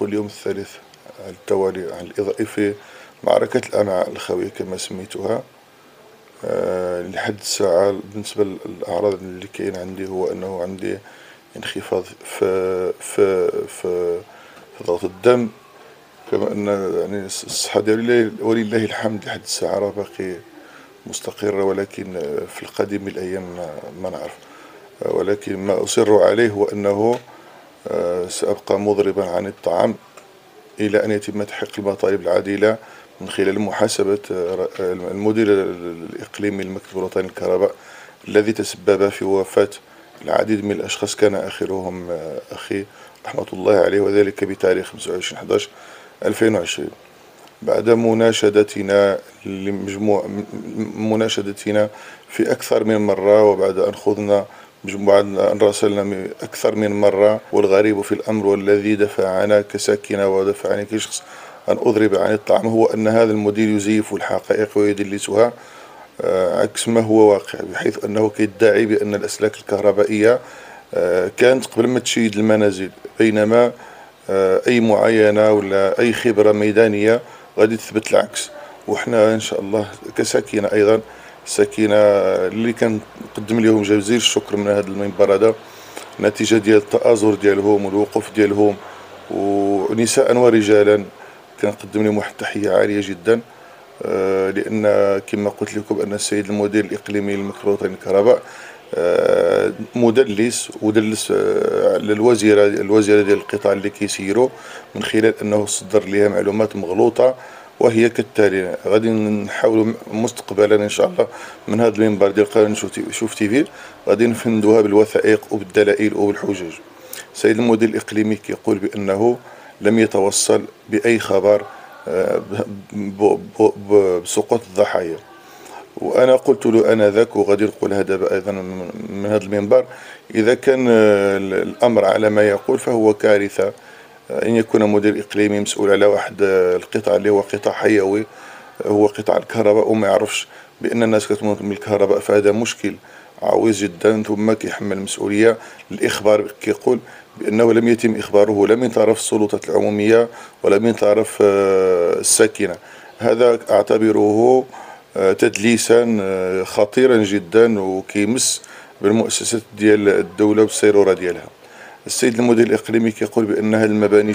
يكون اليوم الثالث على التوالي على الإضاءة في معركة الأمعاء الخاوية كما سميتها. لحد الساعة بالنسبة للأعراض اللي كاين عندي هو أنه عندي انخفاض في ضغط الدم، كما أن يعني الصحة ديالي ولله الحمد لحد الساعة راه باقي مستقرة، ولكن في القادم من الأيام ما نعرف. ولكن ما أصر عليه هو أنه سأبقى مضربا عن الطعام إلى أن يتم تحقيق المطالب العادلة من خلال محاسبة المدير الإقليمي للمكتب الوطني للكهرباء الذي تسبب في وفاة العديد من الأشخاص، كان آخرهم أخي رحمة الله عليه، وذلك بتاريخ 25/11/2020. بعد مناشدتنا في أكثر من مرة، وبعد أن خضنا بعد أن راسلنا أكثر من مرة، والغريب في الأمر والذي دفعنا كساكنة ودفعني كشخص أن أضرب عن الطعام هو أن هذا المدير يزيف الحقائق ويدلسها عكس ما هو واقع، بحيث أنه كيدعي بأن الأسلاك الكهربائية كانت قبل ما تشيد المنازل، بينما أي معاينة ولا أي خبرة ميدانية غادي تثبت العكس. وحنا إن شاء الله كساكنة أيضا، الساكنة اللي كنقدم لهم جزيل الشكر من هذا المنبر هذا، نتيجة ديال التآزر ديالهم والوقوف ديالهم، ونساء ورجالا كنقدم لهم واحد التحية عالية جدا. لأن كما قلت لكم أن السيد المدير الإقليمي للمكتب الوطني للكهرباء مدلس ودلس على الوزيرة ديال القطاع اللي كيسيروا، من خلال أنه صدر لها معلومات مغلوطة، وهي كالتالي. غادي نحاولوا مستقبلا إن شاء الله من هذا المنبر ديال قناة شوف تيفي غادي نفندوها بالوثائق وبالدلائل وبالحجج. السيد المدير الإقليمي كيقول بأنه لم يتوصل بأي خبر بسقوط الضحايا، وأنا قلت له آنذاك وغادي نقول هذا أيضا من هذا المنبر: إذا كان الأمر على ما يقول فهو كارثة أن يكون مدير إقليمي مسؤول على واحد القطاع اللي هو قطاع حيوي، هو قطاع الكهرباء، وما يعرفش بأن الناس كتموت من الكهرباء، فهذا مشكل عويص جدا. ثم كيحمل المسؤولية الإخبار، كيقول بأنه لم يتم إخباره لا من طرف السلطات العمومية ولا من طرف الساكنة. هذا أعتبره تدليسا خطيرا جدا، وكيمس بالمؤسسات ديال الدولة والسيرورة ديالها. السيد المدير الإقليمي كيقول بأن هذه المباني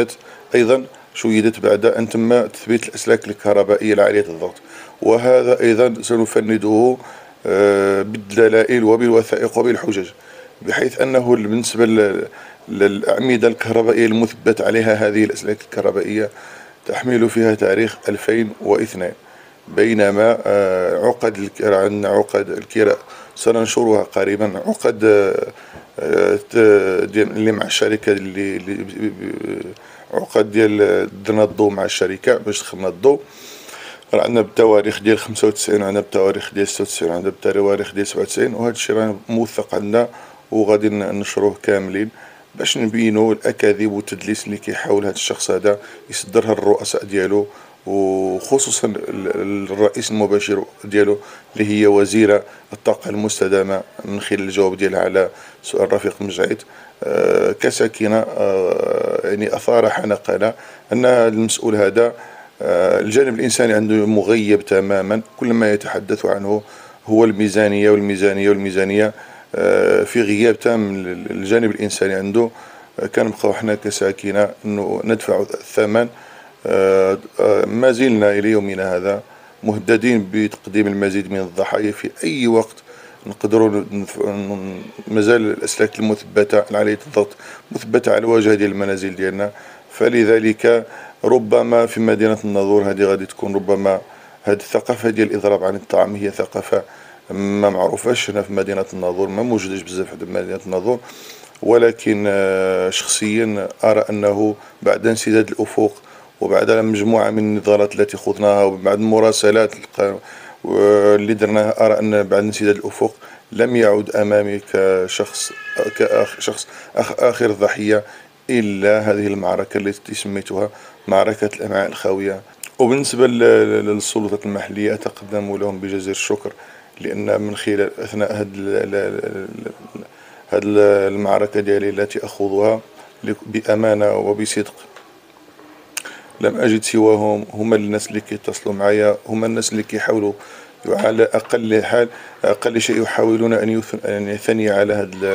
شيدت بعد أن تم تثبيت الأسلاك الكهربائية العالية الضغط، وهذا أيضا سنفنده بالدلائل وبالوثائق وبالحجج، بحيث أنه بالنسبة للأعمدة الكهربائية المثبت عليها هذه الأسلاك الكهربائية تحمل فيها تاريخ 2002، بينما عندنا عقد الكراء سننشرها قريبا، عقد اللي مع الشركة عقد ديال درنا الضوء مع الشركة باش دخلنا الضوء، راه عندنا بالتواريخ ديال 95، عندنا بالتواريخ ديال 96، عندنا بالتواريخ ديال 97، وهذا الشيء راه موثق عندنا، وغادي ننشروه كاملين باش نبينوا الأكاذيب والتدليس اللي كيحاول هذا الشخص هذا يصدرها الرؤساء ديالو، وخصوصا الرئيس المباشر ديالو اللي هي وزيرة الطاقة المستدامة، من خلال الجواب ديالها على سؤال رفيق مجعد كساكنة يعني أثار حنقنا أن المسؤول هذا الجانب الإنساني عنده مغيب تماما، كل ما يتحدث عنه هو الميزانية والميزانية والميزانية، في غياب تام الجانب الإنساني عنده. كنبقاو حنا كساكنة أنه ندفع الثمن. ما زلنا إلى يومنا هذا مهددين بتقديم المزيد من الضحايا في أي وقت. نقدروا مازال الأسلاك المثبتة عالية الضغط مثبتة على الواجهة ديال المنازل ديالنا، فلذلك ربما في مدينة الناظور هذه غادي تكون ربما هذه الثقافة ديال الإضراب عن الطعام هي ثقافة ما معروفاش هنا في مدينة الناظور، ما موجودش بزاف في مدينة الناظور. ولكن شخصيا أرى أنه بعد انسداد الأفق وبعد مجموعة من النضالات التي خضناها وبعد المراسلات اللي درناها، أرى أن بعد انسداد الأفق لم يعد أمامي كشخص آخر ضحية إلا هذه المعركة التي سميتها معركة الأمعاء الخاوية. وبالنسبة للسلطات المحلية أتقدم لهم بجزيل الشكر، لأن من خلال أثناء هذه المعركة ديالي التي أخوضها بأمانة وبصدق لم أجد سواهم، هما الناس اللي كيتصلوا معايا، هما الناس اللي كيحاولوا على أقل حال، أقل شيء يحاولون أن يثني على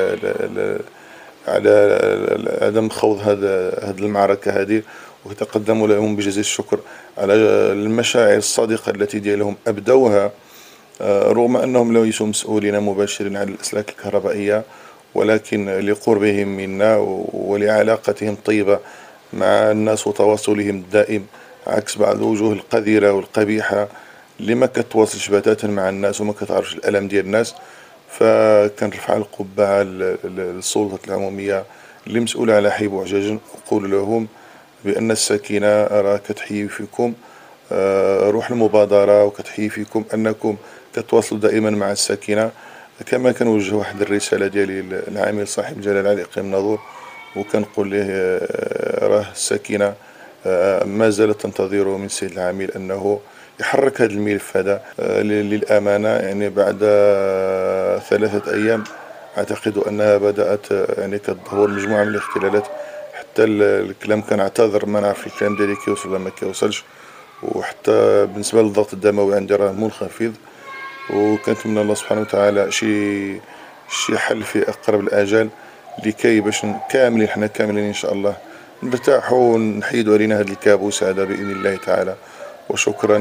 على عدم خوض هذه المعركة هذه، وتقدموا لهم بجزيل الشكر على المشاعر الصادقة التي ديالهم أبدوها، رغم أنهم ليسوا مسؤولين مباشرين عن الأسلاك الكهربائية، ولكن لقربهم منا ولعلاقتهم الطيبة مع الناس وتواصلهم الدائم، عكس بعض الوجوه القذرة والقبيحة اللي ما كتواصلش بتاتا مع الناس وما كتعرفش الألم ديال الناس. فكنرفع القبعة للسلطة العمومية اللي مسؤولة على حي بوعجاج، وقول لهم بأن الساكنة راه كتحيي فيكم روح المبادرة، وكتحيي فيكم أنكم كتواصلوا دائما مع الساكنة. كما كنوجه واحد الرسالة ديالي للعامل صاحب الجلالة علي إقليم الناظور، وكنقول ليه راه الساكنة ما زالت تنتظر من السيد العامل أنه يحرك هذا الملف هذا للأمانة. يعني بعد 3 أيام أعتقد أنها بدأت يعني كتظهر مجموعة من الاختلالات، حتى الكلام كنعتذر ما نعرف الكلام ديالي كيوصل ولا ما كيوصلش، وحتى بالنسبة للضغط الدموي عندي راه منخفض، وكنتمنى الله سبحانه وتعالى شي حل في أقرب الآجال، لكي باش كاملين حنا كاملين إن شاء الله نرتاحوا ونحيدوا علينا هذا الكابوس هذا بإذن الله تعالى. وشكرا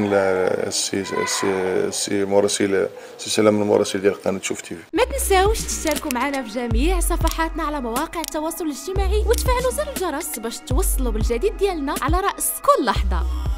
للسي مراسل سي سلام المراسل ديال قناة شوف تيفي. ما تنساوش تشتركوا معنا في جميع صفحاتنا على مواقع التواصل الاجتماعي، وتفعلوا زر الجرس باش توصلوا بالجديد ديالنا على رأس كل لحظة.